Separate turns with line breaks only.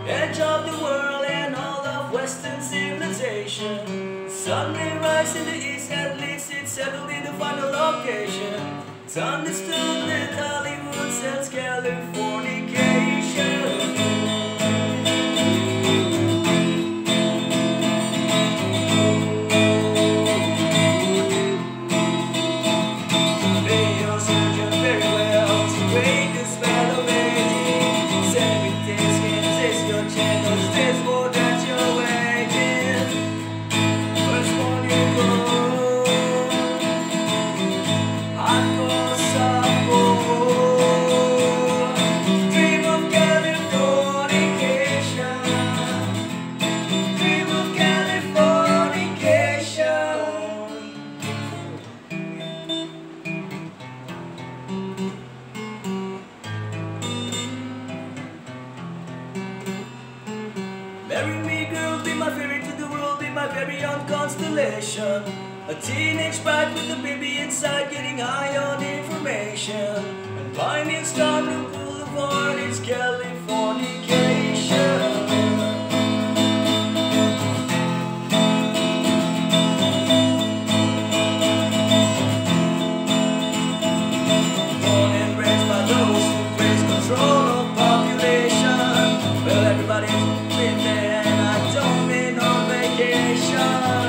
edge of the world and all of Western civilization. Sunday rise in the east, at least it's settled in the final location. It's understood that Hollywood sells Californication. Marry me, girl, be my fairy to the world, be my very own constellation. A teenage bride with a baby inside, getting high on information. And Pioneer Star Blue Boulevard, it's Californication. Born and raised by those who praise control of population. Well, everybody's been there, and I don't mean on vacation.